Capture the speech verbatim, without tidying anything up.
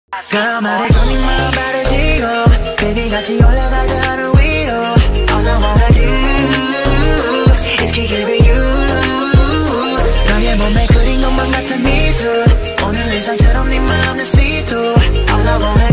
Girl 말해줘 네 마음 바르지고 Baby 같이 올라가자 하늘 위로 All I wanna do is keep giving you 너의 몸에 그린 것만 같은 미소 오늘 일상처럼 네 마음은 see through All I wanna